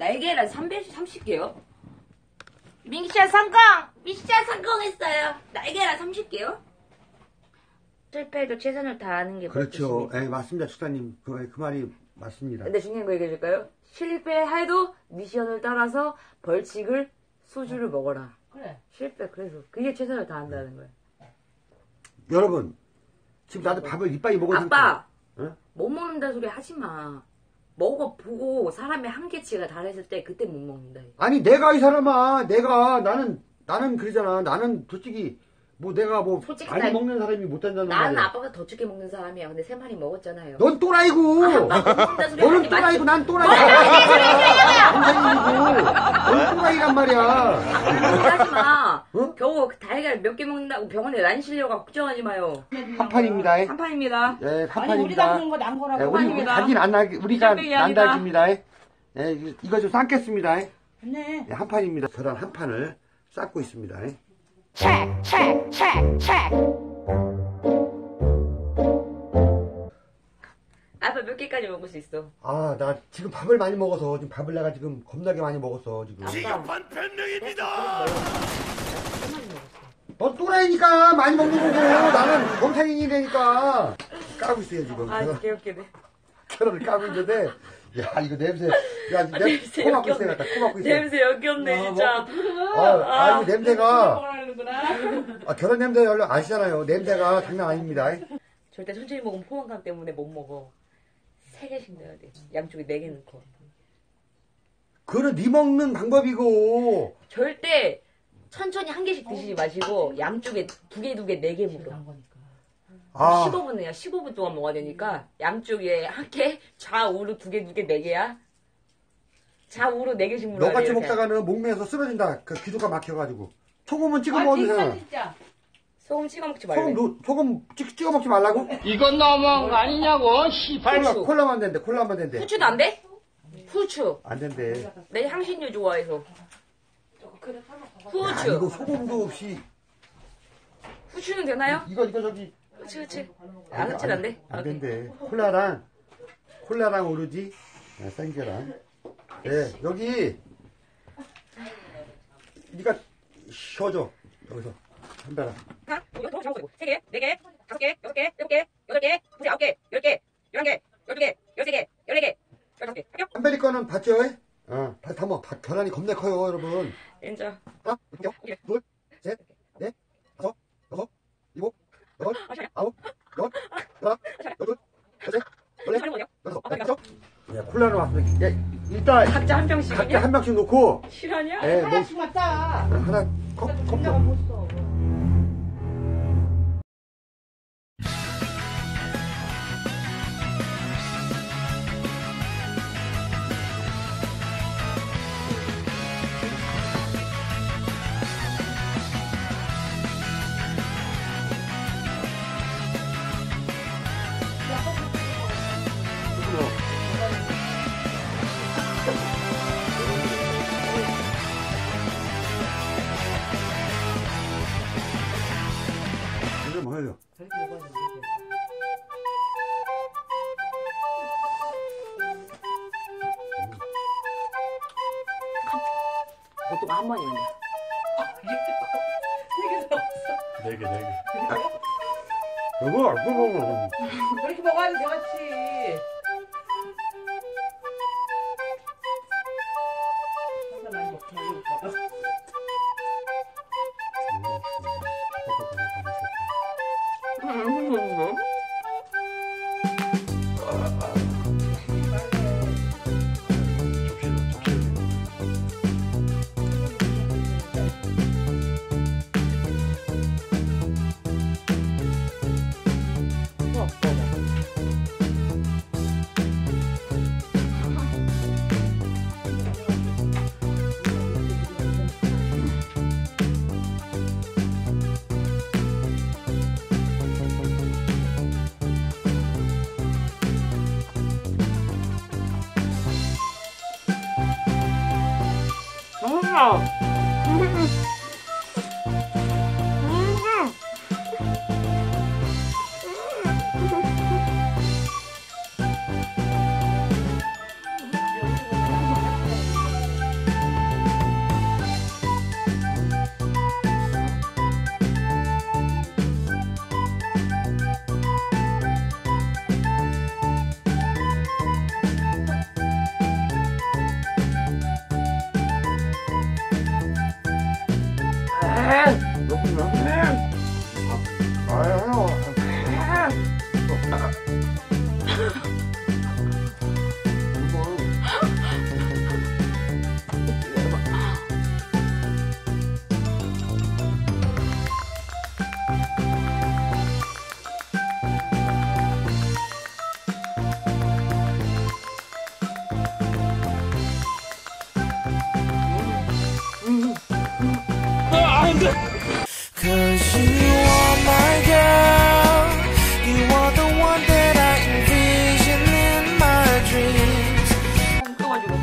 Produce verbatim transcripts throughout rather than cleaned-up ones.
날계란 삼백삼십 개요. 미션 성공! 미션 성공했어요. 날계란 삼십 개요. 실패해도 최선을 다하는 게 그렇죠. 예, 맞습니다. 축사님. 그, 그 말이 맞습니다. 근데 중요한 거 얘기해 줄까요? 실패해도 미션을 따라서 벌칙을 소주를 먹어라. 그래. 실패, 그래서 그게 최선을 다한다는 거예요. 여러분, 지금 나도 밥을 이빨이 먹어도 아빠! 응? 못 먹는다 소리 하지 마. 먹어보고 사람의 한계치가 달했을 때 그때 못 먹는다. 아니 내가 이 사람아, 내가 나는 나는 그러잖아. 나는 솔직히 뭐 내가 뭐 솔직히 많이 난- 먹는 사람이 못한다는 나는 말이야. 아빠가 더 적게 먹는 사람이야. 근데 세 마리 먹었잖아요. 넌 또라이고. 아빠 못 먹는다 소리 너는 하지 마. 또라이고 난 또라이고. 넌 또라이란 말이야. 하지 마. 어? 겨우 달걀 몇 개 먹는다고 병원에 난 실려가 걱정하지 마요. 한 판입니다. 한 판입니다. 예, 한 아니 우리가 판입니다. 그런 거 난 거라고. 예, 우리 판입니다. 자기는 안 나기, 우리가 이점백이 아니다. 난다깁니다. 예, 이- 이거 좀 삶겠습니다. 예, 네. 한 판입니다. 계란 한 판을 삶고 있습니다. 예. 아빠 몇 개까지 먹을 수 있어? 아, 나 지금 밥을 많이 먹어서 지금 밥을 내가 지금 겁나게 많이 먹었어 지금. 아빠. 변명입니다. 넌 또라이니까 많이 먹는 거고 나는 범상인이라니까 까고 있어요 지금. 아, 계란- 개웃기네. 계란을 까고 있는데 야 이거 냄새 야 냄, 냄새 코 막고 있어 역겹네. 같다 코 막고 있어. 냄새 역겹네 진짜. 아, 아 이거 냄새가 먹으라는구나. 아, 결혼 냄새 원래 아시잖아요. 냄새가 장난 아닙니다. 절대 천천히 먹으면 포만감 때문에 못 먹어. 세 개씩 넣어야 돼. 양쪽에 네 개 넣고. 그거는 네 먹는 방법이고. 절대 천천히 한 개씩 드시지 마시고 양쪽에 두 개 두 개 네 개 물어. 난 거니까. 아, 십오 분이야. 십오 분 동안 먹어야 되니까 양쪽에 한 개, 좌우로 두 개 두 개 네 개야. 좌우로 네 개씩 물어야 돼. 너같이 이렇게. 먹다가는 목매에서 쓰러진다. 그 귀두가 막혀가지고. 소금은 찍어 아 먹어도 진짜 되잖아. 진짜. 소금 찍어 먹지 말래. 소금, 노, 소금 찍, 찍어 먹지 말라고? 이건 너무한 거 아니냐고, 시발. 콜라, 콜라만 된대, 콜라만 된대. 후추도 안 돼? 후추. 안 된대. 내 향신료 좋아해서. 야, 후추. 이거 소금도 없이. 후추는 되나요? 이거, 이거 저기. 후추, 후추. 아, 후추는 안 돼? 안 오케이. 된대. 콜라랑, 콜라랑 오르지. 네, 생계랑. 예, 여기. 니가 쉬어줘. 여기서. 한 배랑. 하나, 둘, 셋, 넷, 세 개, 네 개, 다섯 개, 여섯 개, 일곱 개, 여덟 개, 아홉 개, 열 개, 열한 개, 열두 개, 열세 개, 열네 개, 열다섯 개. 합격? 한 배리 거는 봤죠? 어, 다, 다 뭐, 다, 계란이 겁나 커요, 여러분. 인정. 하나, 둘, 셋, 넷, 다섯, 여섯, 일곱, 여덟, 아홉, 열, 하나, 여덟, 여섯, 열네, 여섯, 여섯. 예, 콜라로 왔습니다. 예, 일단 각자 한 병씩. 각자 한 명씩 놓고, 실화냐? 예, 뭐, 하나씩 맞다. 하나, 컵, 컵, 진짜가 못 써. 이제 뭐예요? 보통 한 번이면 돼. 네 개, 네 개. 여보, 그거, 그렇게 먹어야지 좋았지. 혼자 많이 먹지 말고. Cause you are my girl, you are the one that I envision in my dreams. 떠가지고.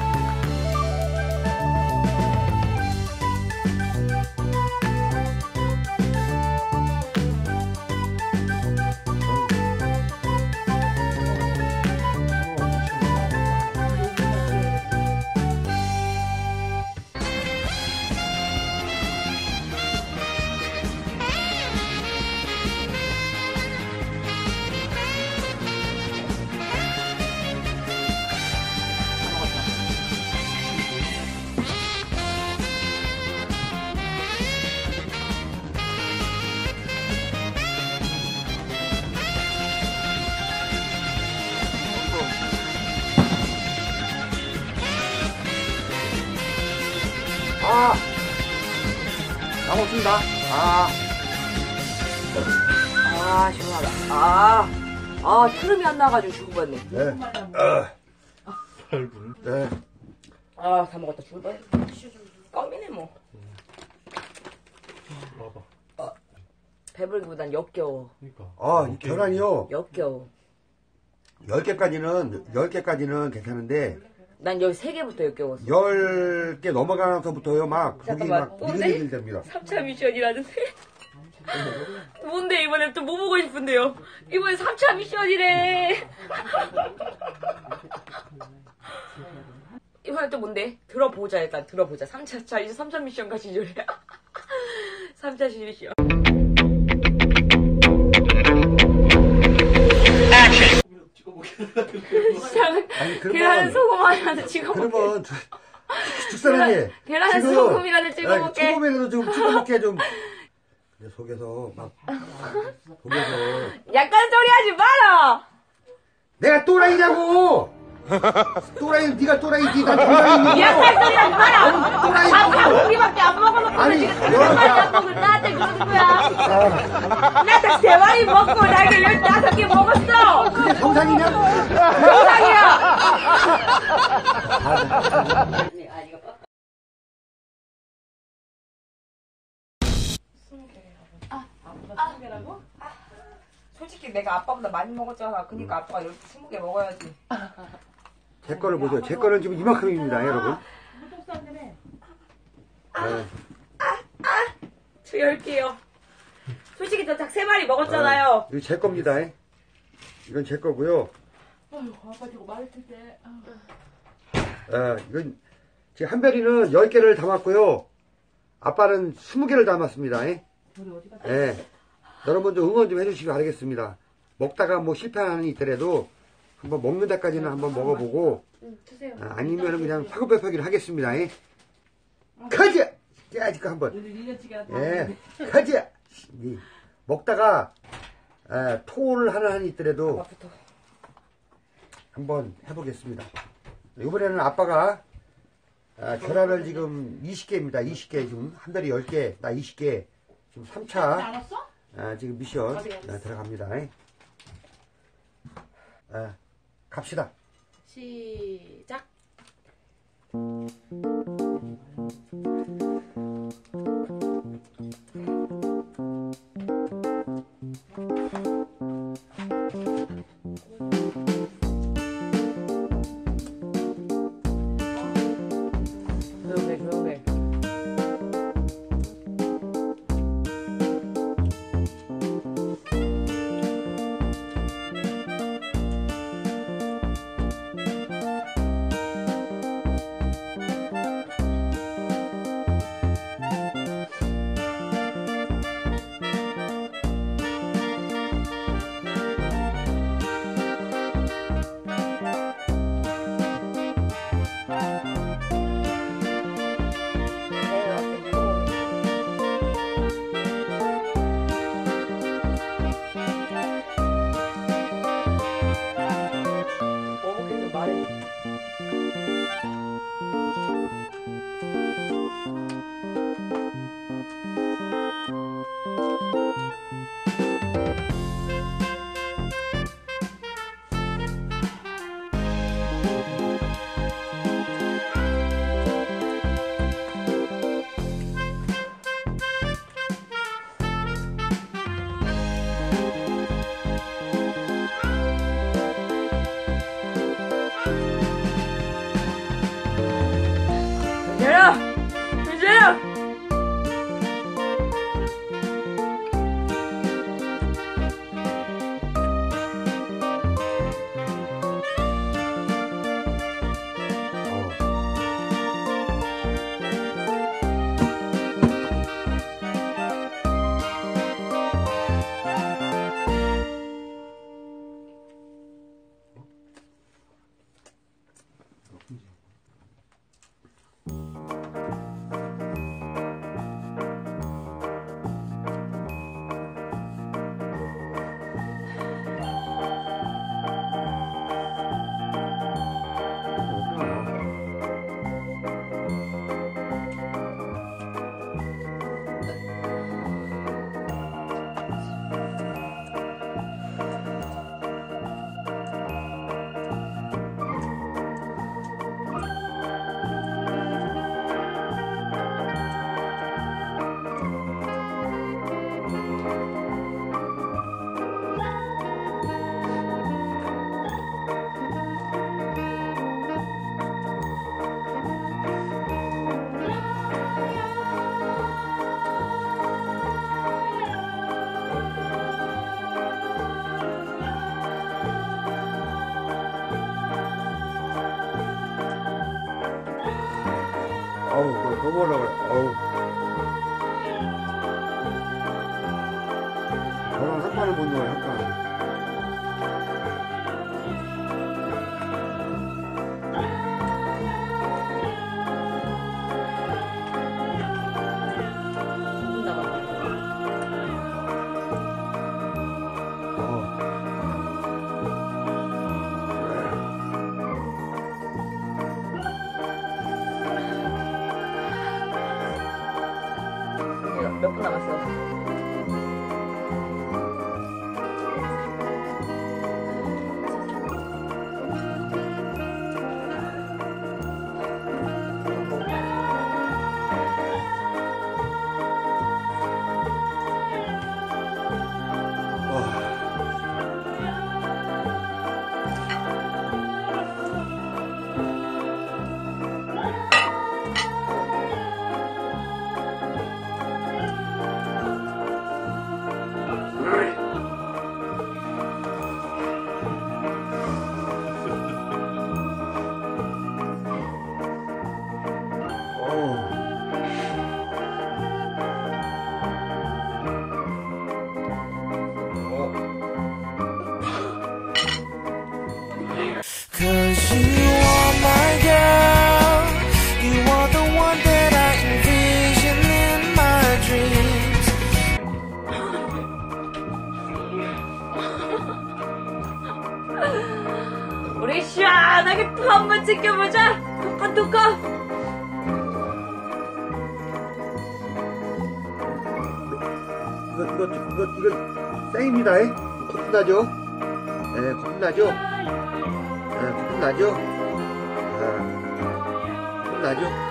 아, 다 먹습니다. 아, 아, 시원하다. 아, 아, 트름이 안 나가지고 죽을 뻔했네. 네, 팔분. 네. 아, 다 먹었다. 죽을 뻔했네. 껌이네, 뭐. 봐봐. 배부르기보단 역겨워. 그니까. 아, 이 계란이요. 역겨워. 열 개까지는, 열 개까지는 괜찮은데, 난 여기 세 개부터 역겨웠어. 열 개 넘어가서부터요, 막, 속이 잠깐만, 막, 또 니글니글 됩니다. 삼 차 미션이라는데? 뭔데, 이번에 또 뭐 보고 싶은데요? 이번에 삼 차 미션이래! 이번에 또 뭔데? 들어보자, 일단 들어보자. 삼 차, 자, 이제 삼 차 미션 가시죠. 삼 차 미션. 아니, 계란 그러면, 소금이라도 찍어볼게. 그러면, 주- 죽사랑이. 계란 지금, 소금이라도 찍어볼게. 아니, 소금이라도 좀 찍어볼게, 좀. 근데 속에서, 막, 속에서. 약간 소리 하지 마라! 내가 또라이냐고! 또라이는 네가 또라이지, 난 또라이니. 약간 소리 하지 마라! 또라이. 밥 한 고기밖에 안 먹어놓고 아니, 지금 여러 한 마리 안 먹을 나한테 그러는 거야. 나도 세 마리 먹고 날개 열다섯 개 먹었어. 그게 정상이냐? 정상이야. 솔직히 내가 아빠보다 많이 먹었잖아. 그러니까 아빠가 이렇게 스무 개 먹어야지. 제 거를 보세요. 제 거는 지금 이만큼입니다, 여러분. 네. 저 열 개요. 솔직히 저 닭 세 마리 먹었잖아요. 이거 제 겁니다. 이건 제 거고요. 아유, 아빠 저거 말을 텐데. 아, 이건 제 한별이는 열 개를 담았고요. 아빠는 스무 개를 담았습니다. 예. 예. 여러분 좀 응원 좀 해주시기 바라겠습니다. 먹다가 뭐 실패하는 있더라도 한번 먹는 데까지는 한번 먹어보고 아, 아니면 그냥 파급배파기를 하겠습니다. 예. 가자! 깨지고 한번. 예. 가자! 이, 먹다가 에, 토를 하는 한이 있더라도 한번 해보겠습니다. 이번에는 아빠가 아, 계란을 지금 이십 개입니다. 이십 개 지금 한별이 열 개, 나 이십 개 지금 삼 차 아, 지금 미션 아, 들어갑니다. 아, 갑시다. 시작. 조용해, 조용해. 너무 올라가요. 어우. 저랑 한 판을 못 넣어요, 한 판. 몇 분 남았어? Cause you are my girl, you are the one that I envision in my dreams. 우리 시원하게 또 한 번 지켜보자. 뚜꺼뚜꺼. 이거, 이거, 이거, 이거, 생입니다. 거품 나죠? 예, 거품 나죠? 예, 거품 나죠? 예, 거품 나죠?